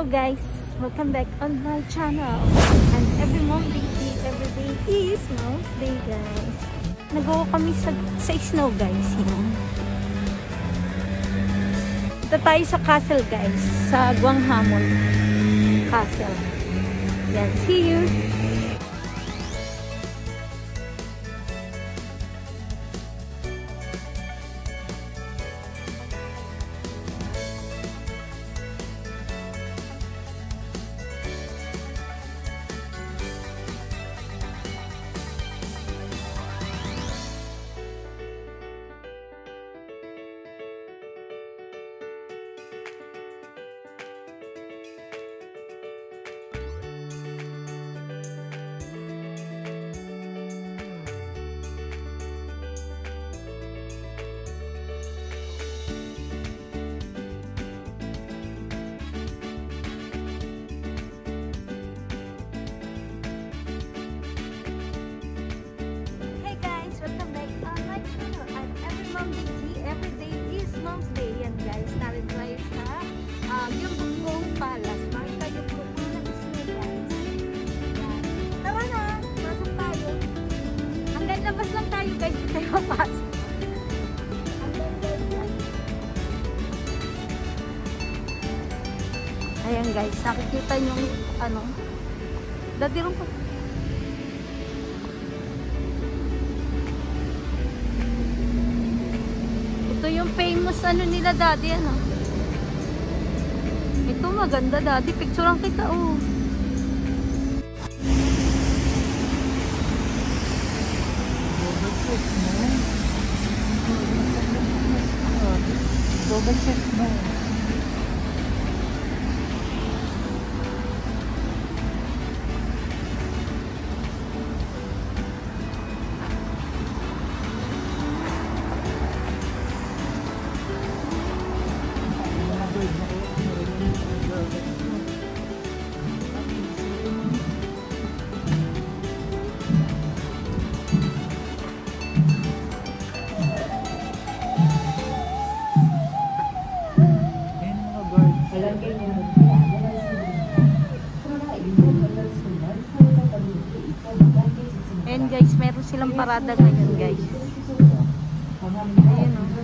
Hello guys, welcome back on my channel. And every day is Mom's Day guys. Nag-go kami sa snow guys. Yan. Ito tayo sa castle guys, sa Gyeongbokgung Castle. Yan, see you! Every day is Mom's Day. Yan guys, narin tayo sa Gyeongbukgong Palace. Makita yung buko ng snow guys. Yan. Tara na, pasok tayo. Hanggang labas lang tayo guys, hindi tayo mapasok. Ayan guys, nakikita nyo ano, dadirong ko. Ito yung famous ano nila daddy, ano. Ito maganda daddy, picturean kita oh. Double check mo. And guys, meron silang parada ngayon guys. Ayun o.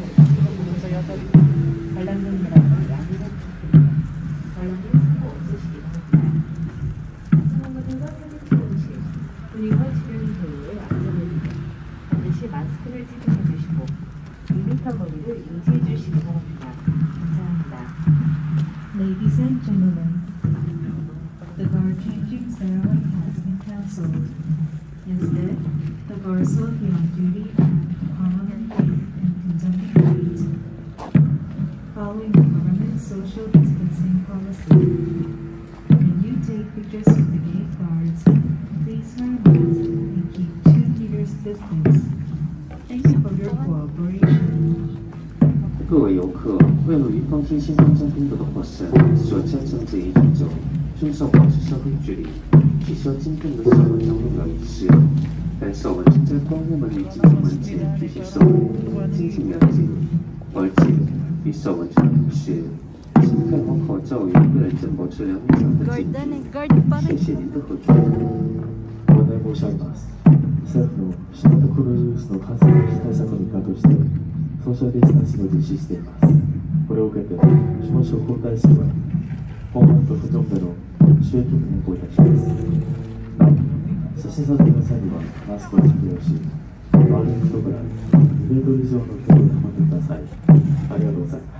마스크를 착용해 주시고 2m 거리를 유지해 주시기 바랍니다. 감사합니다. Ladies and gentlemen, the guard changing ceremony has been cancelled. Instead, the guards will be on duty and armed and conducting parade. Following the government's social distancing policy, when you take pictures with the gate guards, please wear a mask and keep 2 meters distance. Thank you for your cooperation. 各位游客，为了预防新型冠状病毒的扩散，所加强检疫步骤，遵守保持社会距离，取消今天的社会交流仪式。本守文正在公务门与进京门前举行守文，进行两检，而且与守文正同时，请戴好口罩与个人证保持2米的距离。谢谢您的合作。 ご案内申し上げます。政府の新型コロナウイルスの感染対策の一環としてソーシャルディスタンスを実施しています。これを受けて下省交代式は本番と不存での収益を変更いたします。写真撮影の際にはマスクを着用し、周りの人から2メートル以上の距離を保ってください。ありがとうございます。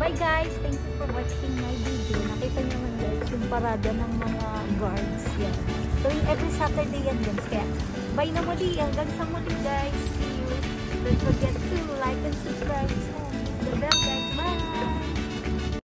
Bye guys! Thank you for watching my video. Nakita nyo naman guys, yung parada ng mga guards. Yan. Tuwing every Saturday yan guys. Kaya bye na muli. Hanggang sa muli guys. See you. Don't forget to like and subscribe.